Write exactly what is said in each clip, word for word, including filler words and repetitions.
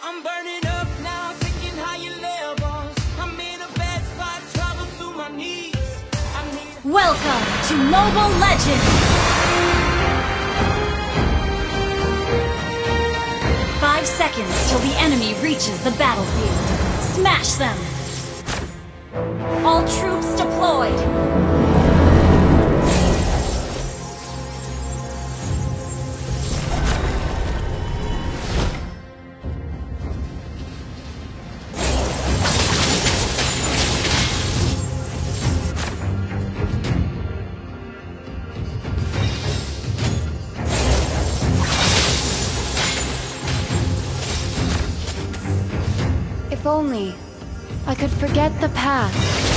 I'm burning up now, taking higher levels. I'm in a bad spot, travel to my knees. I need Welcome to Mobile Legends! Five seconds till the enemy reaches the battlefield. Smash them! All troops deployed! If only I could forget the past.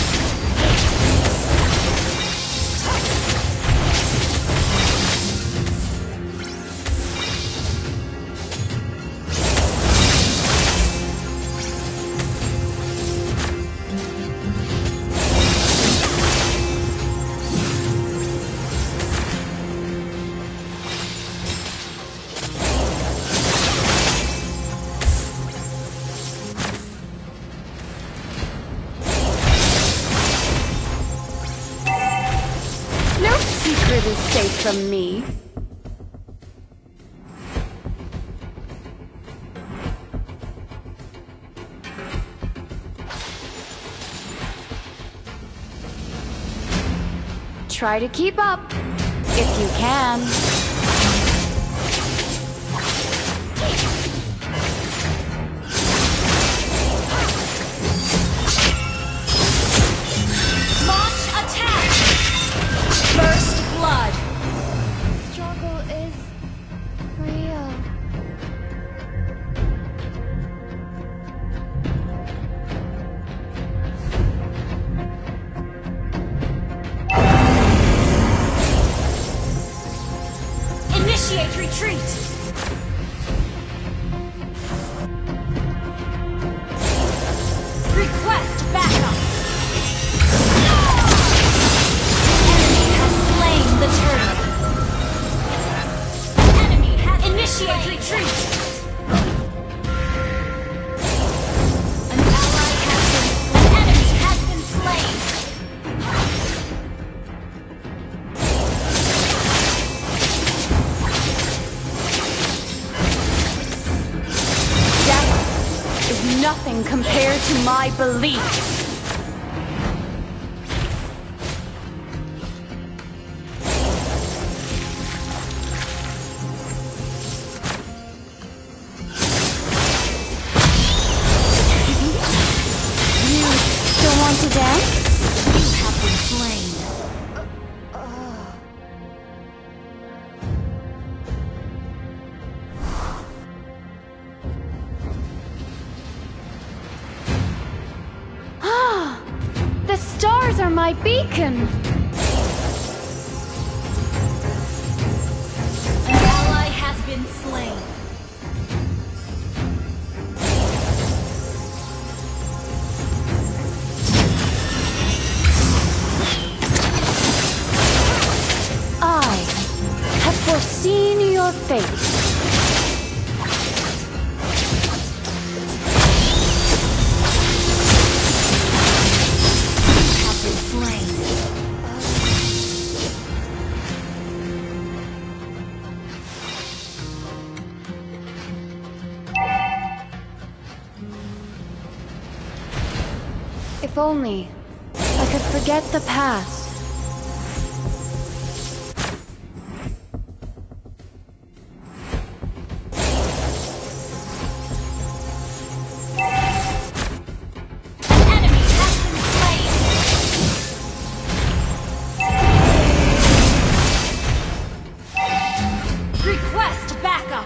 Secret is safe from me. Try to keep up, if you can. Launch attack! First blood! Struggle is real. Initiate retreat! Request backup! Enemy has slain the turtle. Enemy has initiate retreat! An ally has been slain. Enemy has been slain! Death is nothing compared to my belief. Still want to dance? You have been slain. Ah, the stars are my beacon. An ally has been slain. I have foreseen your fate. You have been slain. If only I could forget the past. Enemy has been slain. Request backup.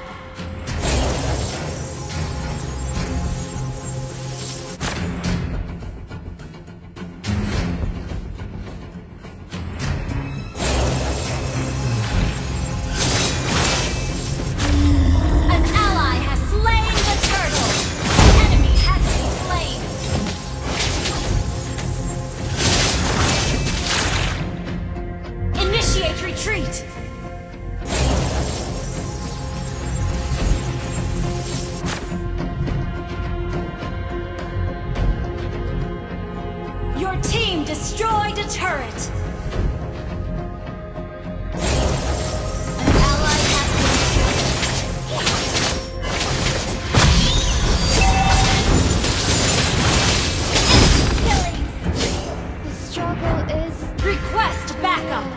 turret! An ally has been slain. The struggle is... Request backup!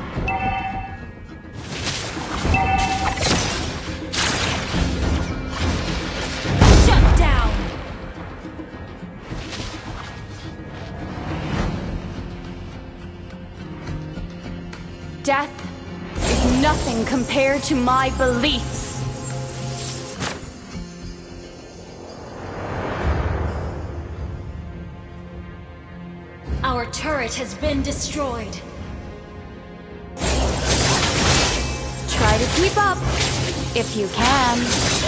Shut down! Death is nothing compared to my beliefs. Our turret has been destroyed. Try to keep up, if you can.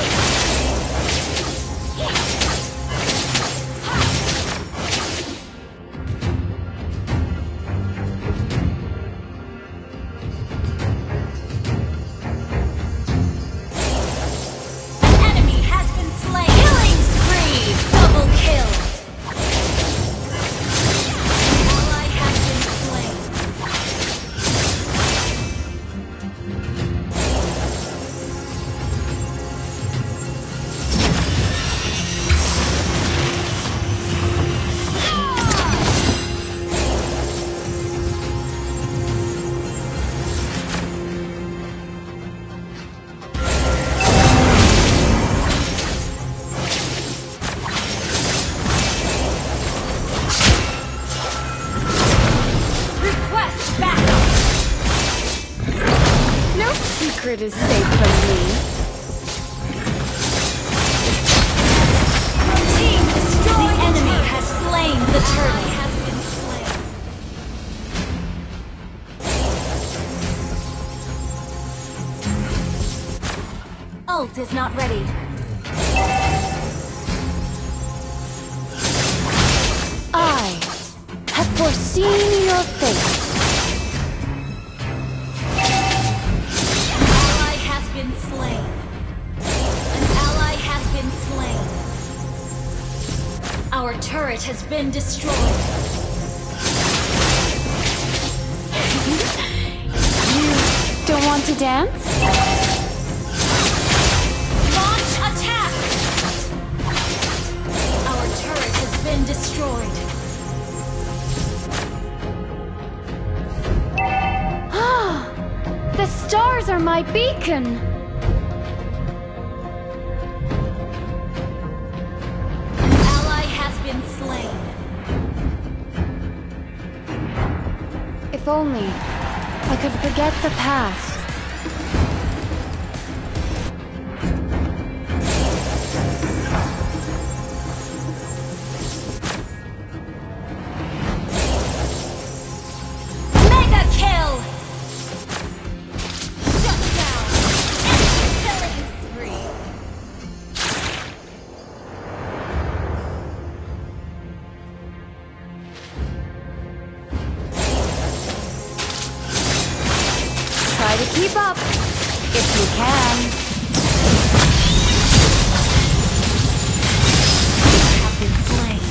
Secret is safe from me. Team destroyed. The enemy has slain the turtle. Has been slain. Ult is not ready. I have foreseen your fate. Slain. An ally has been slain. Our turret has been destroyed. You don't want to dance? Launch attack! Our turret has been destroyed. Ah, the stars are my beacon. Slain. If only I could forget the past. Mega kill! Shut down! Enemy killing spree! Try to keep up, if you can. Have been slain.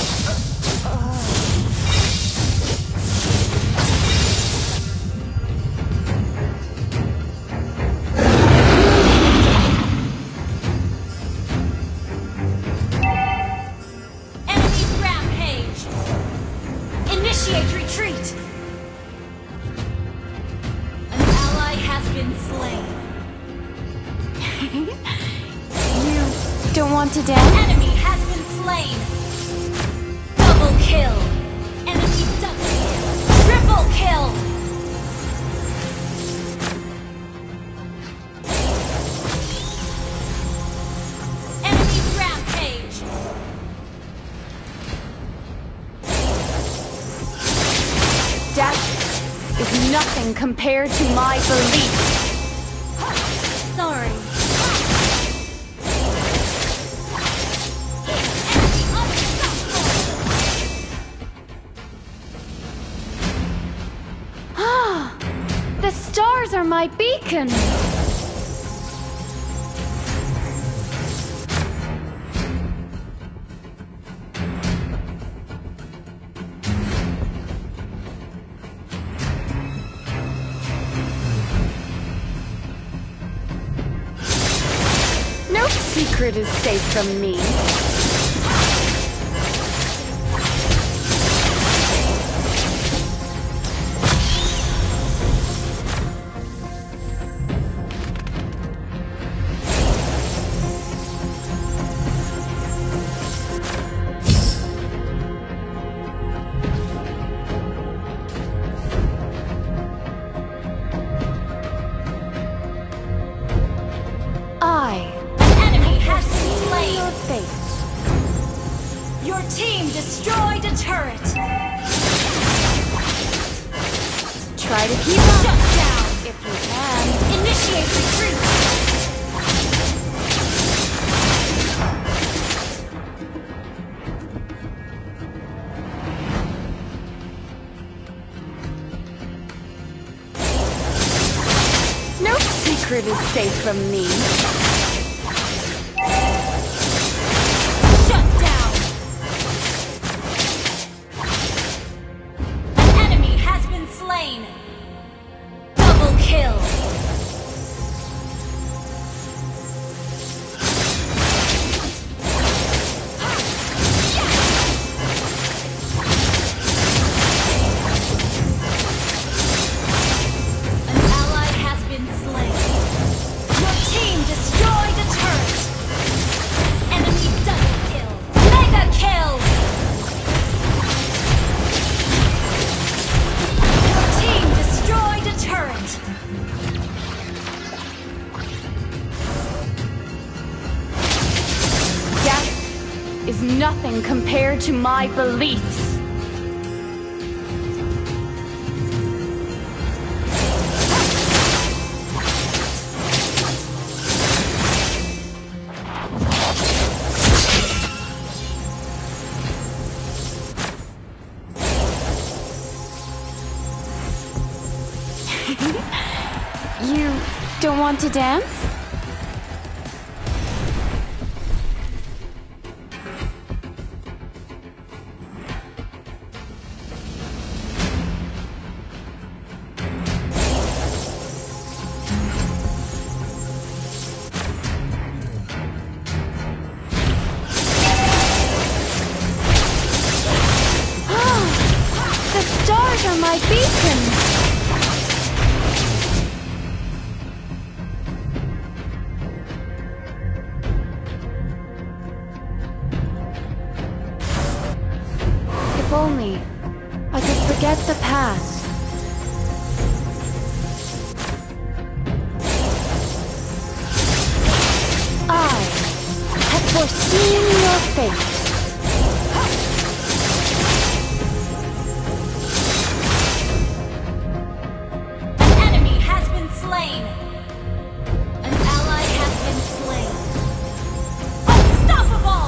Enemy rampage! Initiate retreat! Has been slain. You don't want to dance? Enemy has been slain. Double kill. Enemy double kill. Triple kill. Enemy rampage. Death is nothing compared to my beliefs. Sorry. Ah, the stars are my beacon. secret is safe from me. Your fate. Your team destroyed a turret. Try to keep up. Shut down. If you can. Initiate retreat. No secret is safe from me. Double kill. An ally has been slain. Your team destroyed a turret. Enemy double kill. Mega kill. Your team destroyed a turret. Death is nothing compared to my beliefs. You don't want to dance? The stars are my beacons! If only I could forget the past. I had foreseen your fate. An enemy has been slain. An ally has been slain. Unstoppable!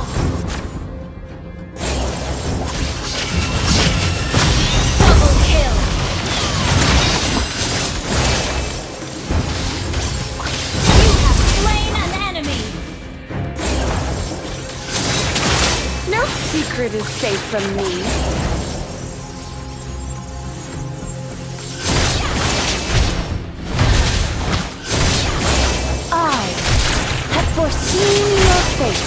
Double kill. You have slain an enemy. No secret is safe from me. I have foreseen your fate.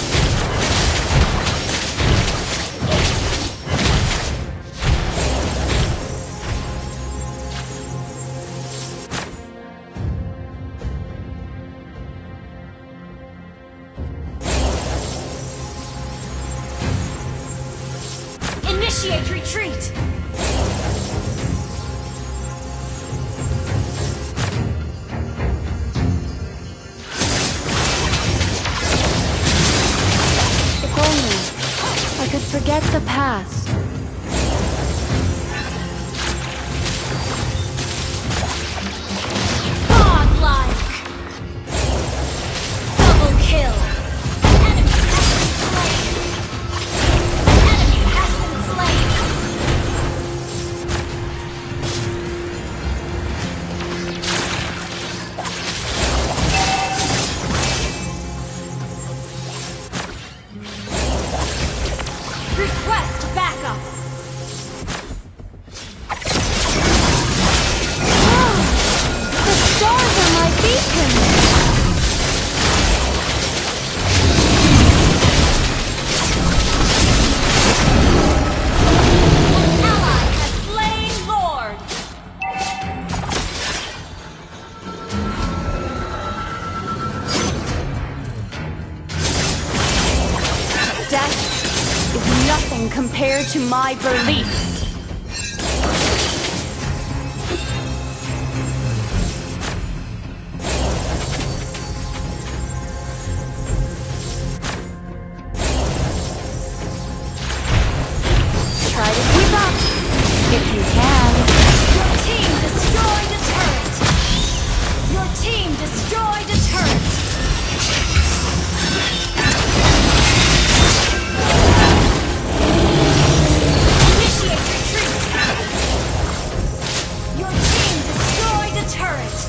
Initiate retreat. If only I could forget the past. Godlike. Double kill. An enemy has been slain. An enemy has been slain. Request backup. nothing compared to my beliefs. Try to keep up, if you can. Your team destroyed a turret! Your team destroyed a turret! Initiate retreat! Your team destroyed a turret!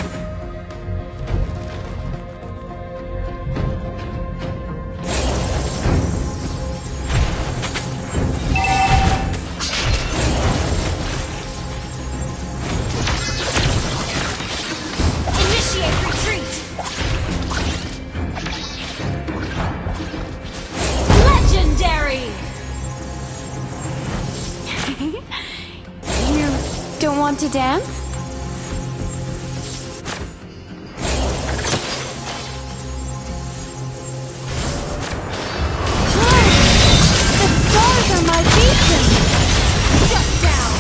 Initiate retreat! Legendary! You don't want to dance? The stars are my beacon! Shut down!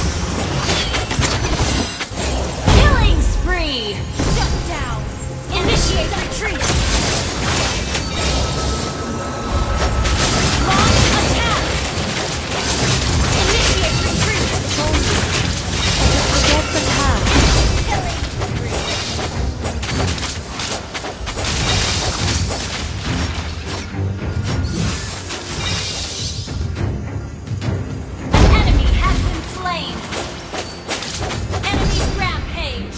Killing spree! Shut down! Initiate retreat! Launch attack! Initiate retreat! Forget the past. Killing spree! An enemy has been slain! Enemy rampage!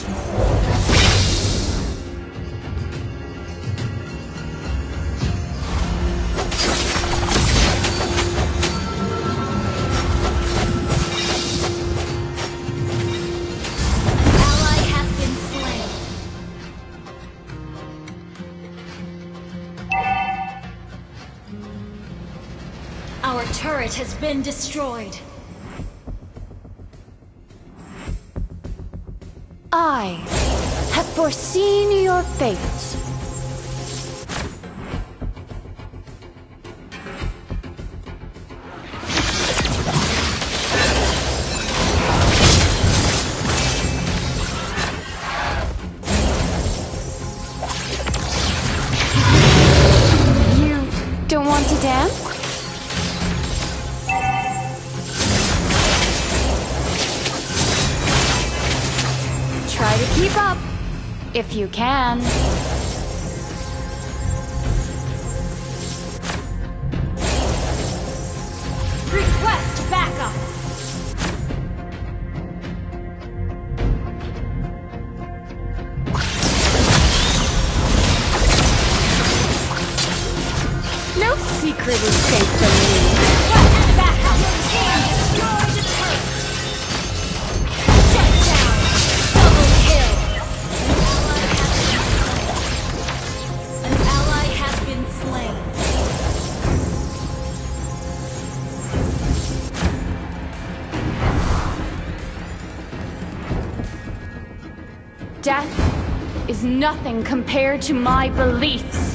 An ally has been slain. Our turret has been destroyed. I have foreseen your fate. You don't want to dance? Try to keep up, if you can. Request backup! No secret is safe from me. Request backup! Your team destroyed a turret! Shut down! Double kill! An ally has been slain. An ally has been slain. Death is nothing compared to my beliefs.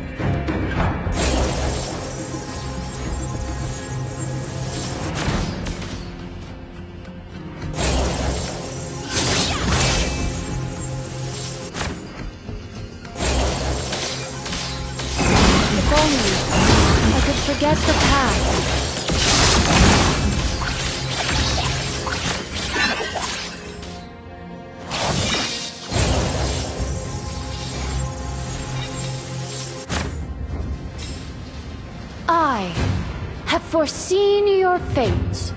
If only I could forget the past. I have foreseen your fate.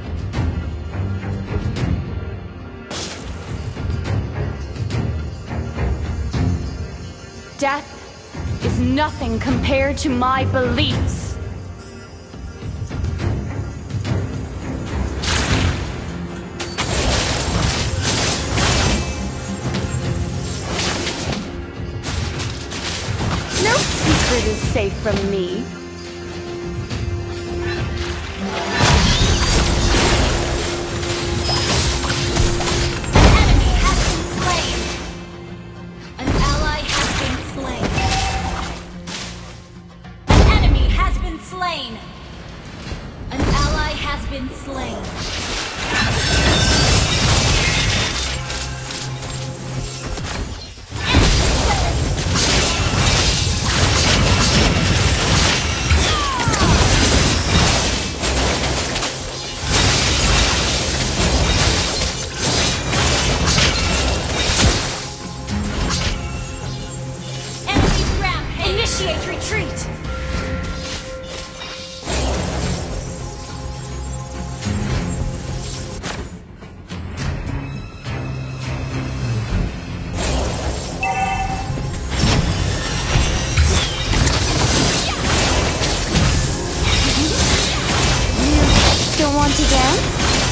Death is nothing compared to my beliefs. No secret is safe from me. Slain. An ally has been slain. Initiate retreat! You don't want to dance?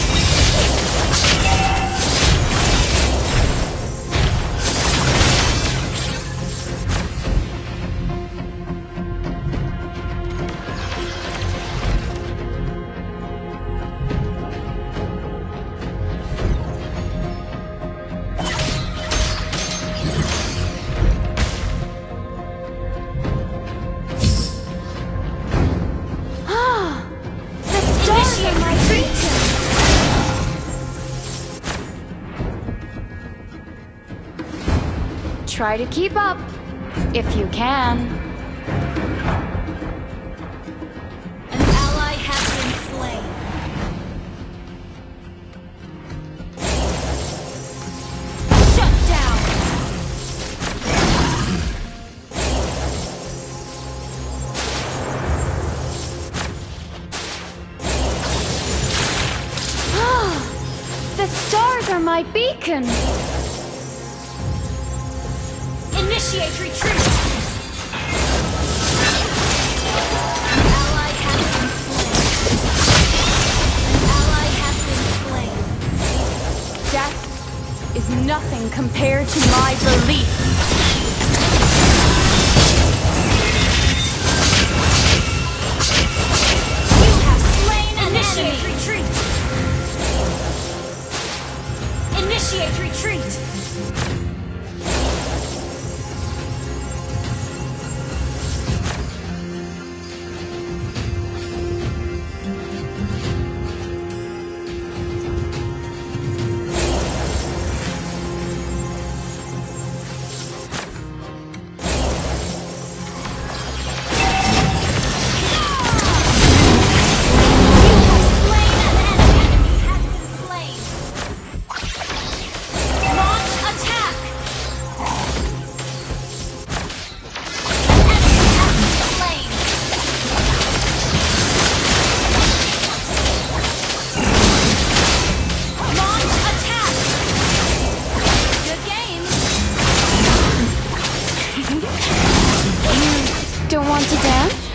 Try to keep up, if you can. An ally has been slain. Shut down! The stars are my beacon! Initiate retreat! An ally has been slain. An ally has been slain. Death is nothing compared to my belief. You have slain an Initiate enemy. retreat! Initiate retreat! Don't want to dance?